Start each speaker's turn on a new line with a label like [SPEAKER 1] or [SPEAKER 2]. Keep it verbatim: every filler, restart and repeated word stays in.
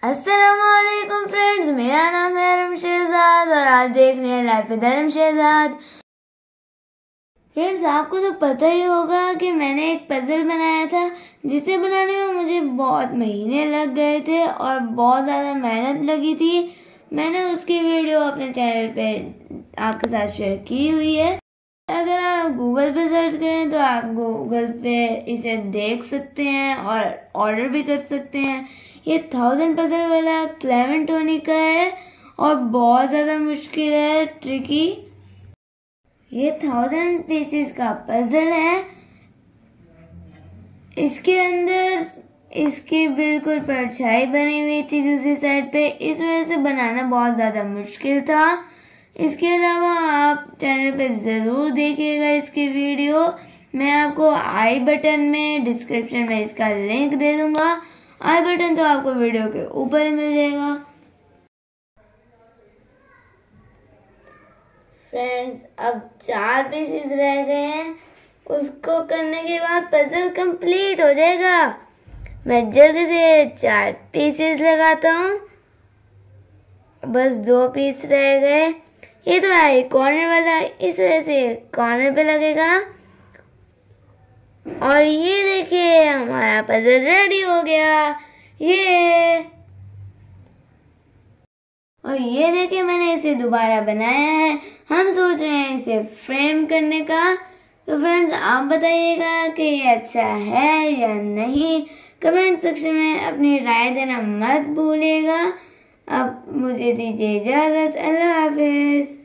[SPEAKER 1] अस्सलामुअलैकुम फ्रेंड्स, मेरा नाम है अरम शहजाद और आप देख रहे हैं life with Aram Shahzad. Friends, आपको तो पता ही होगा कि मैंने एक पजल बनाया था जिसे बनाने में मुझे बहुत महीने लग गए थे और बहुत ज़्यादा मेहनत लगी थी। मैंने उसकी वीडियो अपने चैनल पे आपके साथ शेयर की हुई है। अगर आप गूगल पे सर्च करें तो आप गूगल पे इसे देख सकते हैं और ऑर्डर भी कर सकते हैं। ये थाउजेंड पजल वाला क्लेमेंट टोनी का है और बहुत ज़्यादा मुश्किल है, ट्रिकी। ये थाउजेंड पीसेस का पजल है। इसके अंदर इसकी बिल्कुल परछाई बनी हुई थी दूसरी साइड पे, इस वजह से बनाना बहुत ज़्यादा मुश्किल था। इसके अलावा आप चैनल पे ज़रूर देखिएगा इसकी वीडियो। मैं आपको आई बटन में, डिस्क्रिप्शन में इसका लिंक दे दूंगा। आई बटन तो आपको वीडियो के ऊपर ही मिल जाएगा। फ्रेंड्स, अब चार पीसेस रह गए हैं, उसको करने के बाद पजल कंप्लीट हो जाएगा। मैं जल्दी से चार पीसेस लगाता हूँ, बस दो पीस रह गए। ये तो है कॉर्नर वाला, इस वजह से कॉर्नर पे लगेगा। और ये देखिए, हमारा पजल रेडी हो गया। ये और ये देखिए, मैंने इसे दोबारा बनाया है। हम सोच रहे हैं इसे फ्रेम करने का। तो फ्रेंड्स, आप बताइएगा कि ये अच्छा है या नहीं। कमेंट सेक्शन में अपनी राय देना मत भूलिएगा। अब मुझे दीजिए इजाजत। अल्लाह हाफिज।